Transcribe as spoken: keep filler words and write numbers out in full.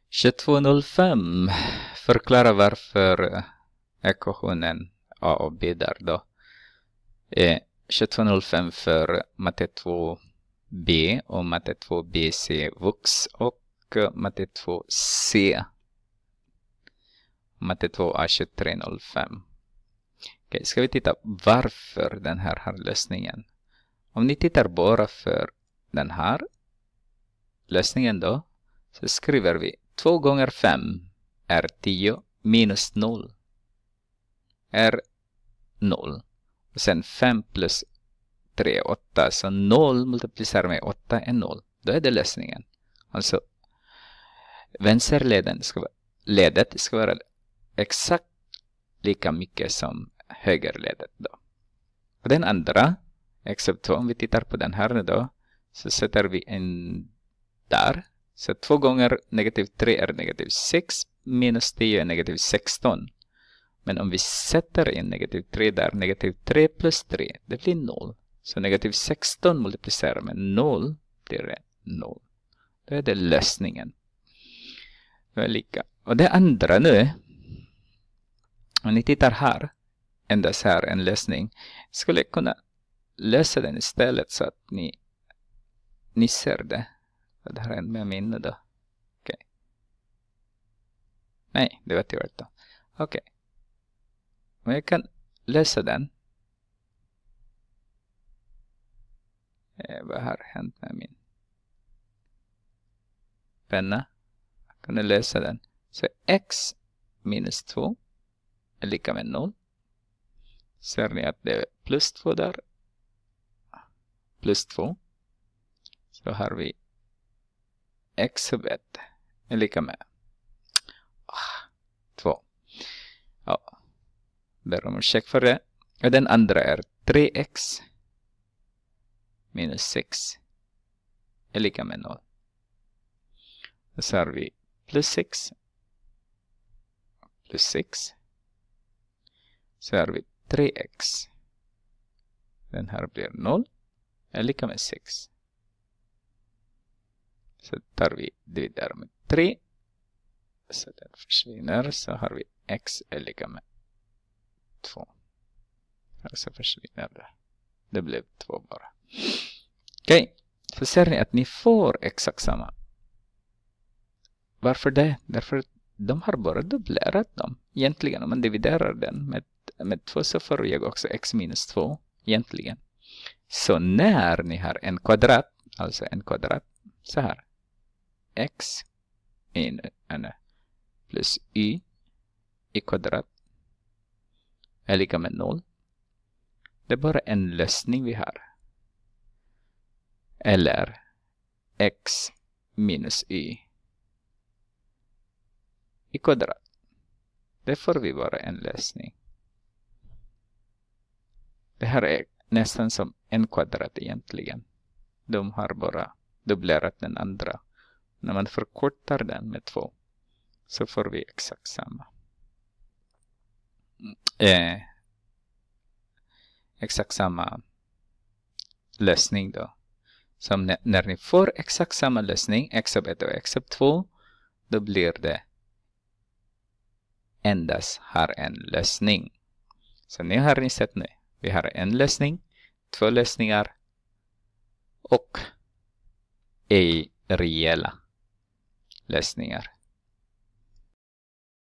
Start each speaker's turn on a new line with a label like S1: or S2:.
S1: tjugotvå noll fem. Förklara varför ekvationen A och B där då är tjugotvå noll fem för matte två B och matte två B C vux och matte två C. Matte två A tjugotre noll fem. Okej, ska vi titta varför den här har lösningen. Om ni tittar bara för den här lösningen då, så skriver vi två gånger fem är tio minus noll är noll. Och sen fem plus tre är åtta. Så noll multiplicerar med åtta är noll. Då är det lösningen. Alltså vänsterleden ska vara, ledet ska vara exakt lika mycket som högerledet då. Och den andra, x sub två, om vi tittar på den här då, så sätter vi en där. Så två gånger negativ tre är negativ sex minus tio är negativ sexton. Men om vi sätter in negativ tre där, negativ tre plus tre, det blir noll. Så negativ sexton multiplicerar med noll blir det noll. Då är det lösningen. Det är lika. Och det andra nu, om ni tittar här, endast här en lösning, skulle jag kunna lösa den istället så att ni, ni ser det. Det här är en med minne då. Okej. Okay. Nej, det var tvärtom då. Okej. Okay. Men jag kan lösa den. Eh, vad har hänt med min penna? Jag kan lösa den. Så x minus två är lika med noll. Ser ni att det är plus två där? Plus två. Så har vi x sub ett är lika med två. Ja. Ber om ursäkt för det. Och den andra är tre x minus sex är lika med noll. Så har vi plus sex plus sex. Så har vi tre x. Den här blir noll är lika med sex. Så tar vi dividerar med tre. Så den försvinner. Så har vi x är lika med två. Så försvinner det. Det blev två bara. Okej. Okay. Så ser ni att ni får exakt samma. Varför det? Därför att de har bara dubblerat dem. Egentligen om man dividerar den med, med två så får jag också x minus två. Egentligen. Så när ni har en kvadrat. Alltså en kvadrat. Så här. X in, uh, plus y i kvadrat är lika med noll. Det är bara en lösning vi har. Eller x minus y i kvadrat. Det får vi bara en lösning. Det här är nästan som en kvadrat egentligen. De har bara dubblerat den andra. När man förkortar den med två så får vi exakt samma. Eh, exakt samma lösning då. Som när, när ni får exakt samma lösning, x sub ett och x sub två, då blir det endast har en lösning. Så nu har ni sett nu. Vi har en lösning, två lösningar och ej reella lösningar.